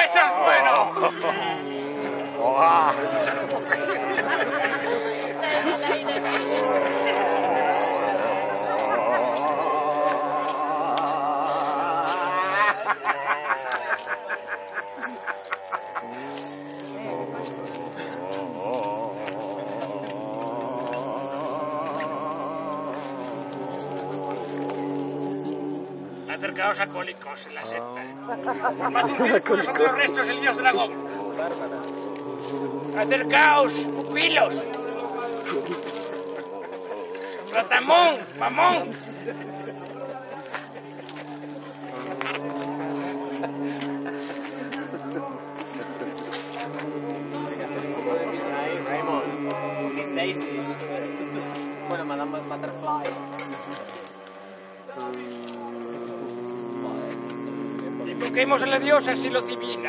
¡Eso es bueno! Acercaos alcohólicos en la secta. Formad un círculo sobre los restos del dios dragón. Acercaos, pupilos. Rotamón, mamón. Miss Daisy. Bueno, Madame Butterfly. Invoquemos a la diosa psilocibina.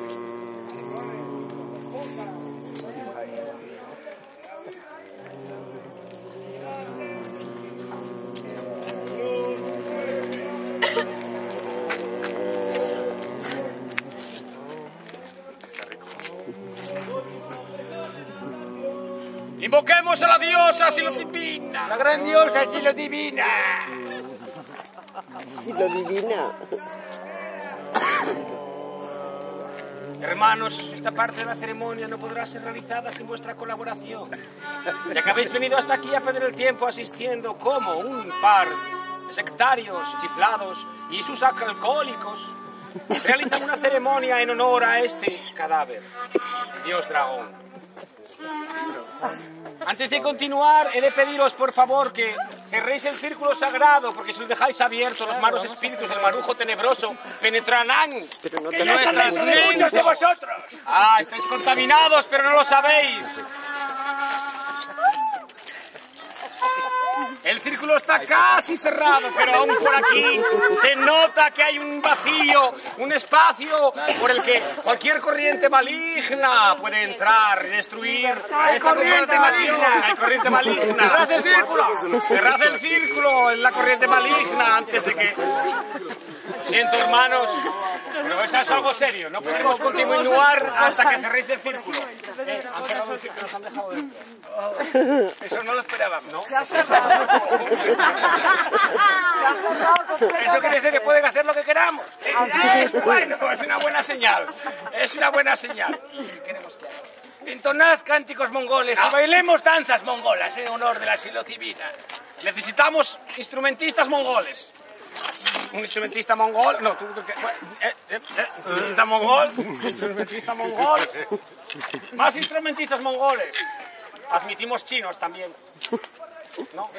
Invoquemos a la diosa psilocibina. La gran diosa psilocibina. Psilocibina. Hermanos, esta parte de la ceremonia no podrá ser realizada sin vuestra colaboración. Ya que habéis venido hasta aquí a perder el tiempo asistiendo como un par de sectarios chiflados y sus alcohólicos realizan una ceremonia en honor a este cadáver, el dios dragón. Antes de continuar, he de pediros, por favor, que cerréis el círculo sagrado, porque si lo dejáis abierto, los malos espíritus del marujo tenebroso penetrarán en nuestras mentes. ¡Muchos de vosotros! ¡Ah, estáis contaminados, pero no lo sabéis! El círculo está casi cerrado, pero aún por aquí se nota que hay un vacío, un espacio por el que cualquier corriente maligna puede entrar y destruir esta contaminación. Hay corriente maligna. ¡Cerrad el círculo! ¡Cerrad el círculo en la corriente maligna antes de que... Lo siento, hermanos, pero esto es algo serio. No podemos continuar hasta que cerréis el círculo. Han cerrado el círculo, nos han dejado dentro. Eso no lo esperábamos, ¿no? Eso quiere decir que pueden hacer lo que queramos. Es bueno, es una buena señal. Es una buena señal. Queremos que entonad cánticos mongoles y bailemos danzas mongolas en honor de la psilocibina. Necesitamos instrumentistas mongoles. Un instrumentista mongol, no, instrumentista mongol, instrumentista mongol, más instrumentistas mongoles. Admitimos chinos también, ¿no?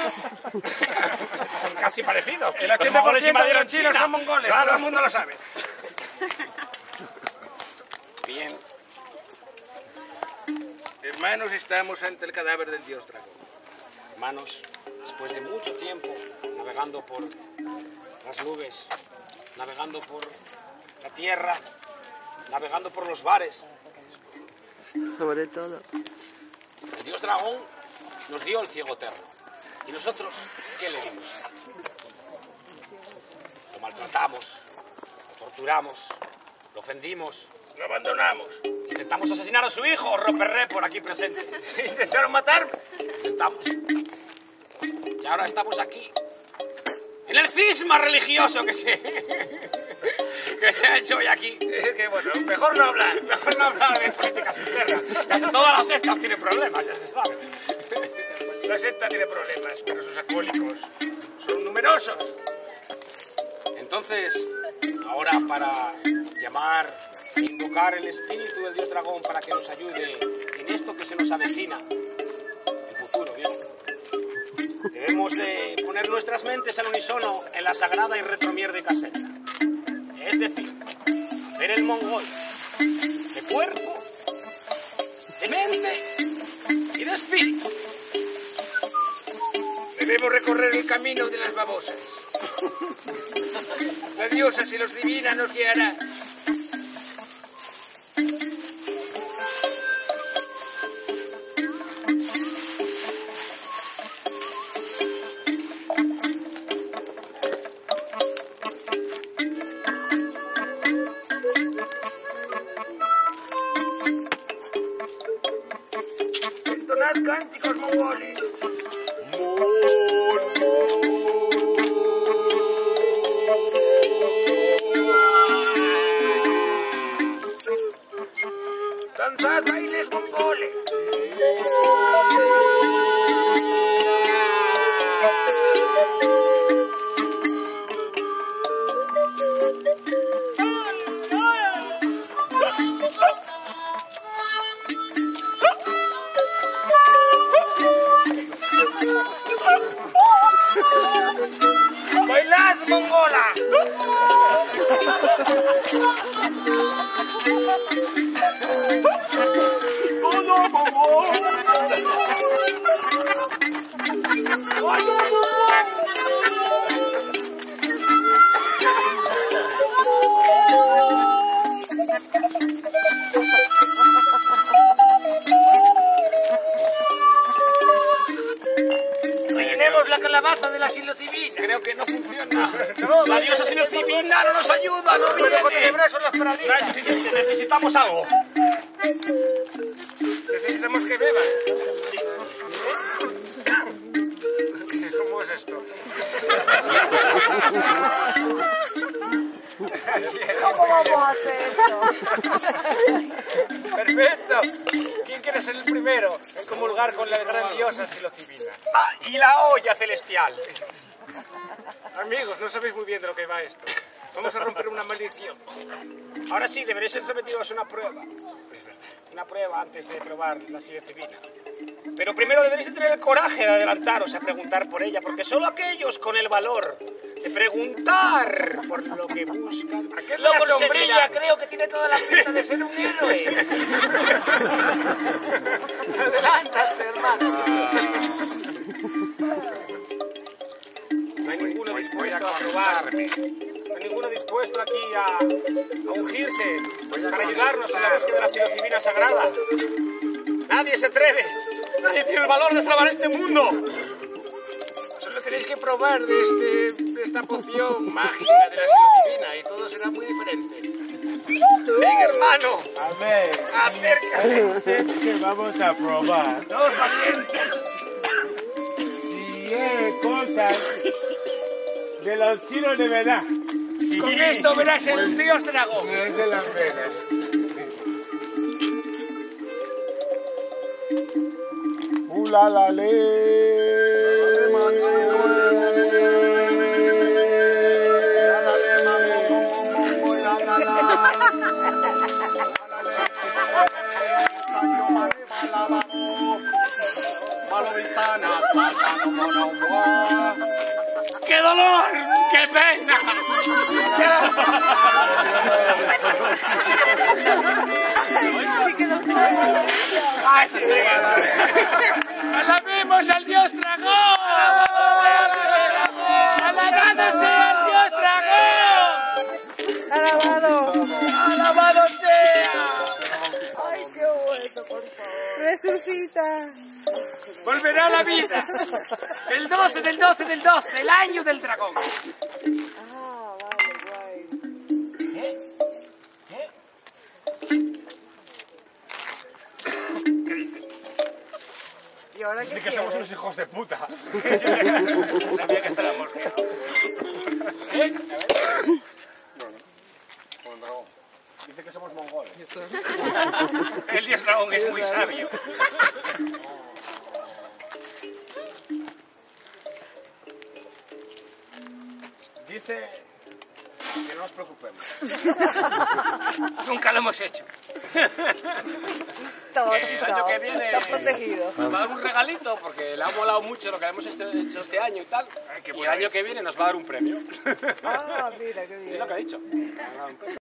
Son casi parecidos. El 80% de los chinos son mongoles, claro. Todo el mundo lo sabe. Bien. Hermanos, estamos ante el cadáver del dios dragón. Hermanos, después de mucho tiempo navegando por las nubes, navegando por la tierra, navegando por los bares. Sobre todo. El dios dragón nos dio el ciego eterno. ¿Y nosotros qué le dimos? Lo maltratamos, lo torturamos, lo ofendimos, lo abandonamos. Intentamos asesinar a su hijo, Roperré, por aquí presente. ¿Intentaron matarme? Intentamos. Y ahora estamos aquí. En el cisma religioso que se ha hecho hoy aquí. Que bueno, mejor no hablar de políticas internas. Casi todas las sectas tienen problemas, ya se sabe. La secta tiene problemas, pero sus alcohólicos son numerosos. Entonces, ahora para invocar el espíritu del dios dragón para que nos ayude en esto que se nos avecina, el futuro, bien. Debemos de poner nuestras mentes al unísono en la sagrada y retromierda caseta. Es decir, hacer el mongol de cuerpo, de mente y de espíritu. Debemos recorrer el camino de las babosas. La diosa psilocibina nos guiará. cánticos mongoles. Danzad bailes mongoles. ¡Bailad, mongola! ¡Todo mongola! Rellenemos la calabaza de la psilocibina. Creo que no funciona. No, la diosa psilocibina no nos ayuda, no viene. Son las paralitas. No es suficiente, necesitamos algo. Necesitamos que beban. Sí. ¿Cómo es esto? ¿Cómo vamos a hacer esto? Perfecto. ¿Quién quiere ser el primero en comulgar con la gran diosa psilocibina? Ah, y la olla celestial. Amigos, no sabéis muy bien de lo que va esto. Vamos a romper una maldición. Ahora sí, deberéis ser sometidos a una prueba. Una prueba antes de probar la psilocibina. Pero primero deberéis tener el coraje de adelantaros a preguntar por ella, porque solo aquellos con el valor de preguntar por lo que buscan, Aquel lo de la sombrilla conseguirán. creo que tiene toda la pinta de ser un héroe. Adelántate, hermano. No hay ninguno dispuesto a probarme. No hay ninguno dispuesto aquí a ungirse para ayudarnos en la búsqueda de la psilocibina sagrada. Nadie se atreve. Nadie tiene el valor de salvar este mundo. Solo tenéis que probar de esta poción mágica de la psilocibina y todo será muy diferente. Ven, hermano. A ver, Acércate. ¿qué vamos a probar? Dos valientes. Si es cosas de los chinos de verdad. Sí. Con esto verás el dios dragón. No es de las venas. La la ¡Qué dolor! ¡Qué pena! ¡Alabemos al dios dragón! ¡Alabado sea el dios dragón! ¡Alabado! ¡Alabado sea! ¡Ay, qué bueno, por favor! ¡Resucita! Volverá a la vida. El 12 del 12 del 12, el año del dragón. Ah, vale, guay. ¿Qué dices? ¿Y ahora qué Dice que quieres? somos unos hijos de puta. Sabía que estábamos. Dice que somos mongoles. El dios dragón es muy sabio. Dice que no nos preocupemos. Nunca lo hemos hecho. Está el año bautizado. que viene- Está protegido. Nos va a dar un regalito porque le ha molado mucho lo que hemos hecho este año y tal. Y el año que viene nos va a dar un premio. Ah, mira, qué bien. Es lo que ha dicho. Nos va a dar un premio.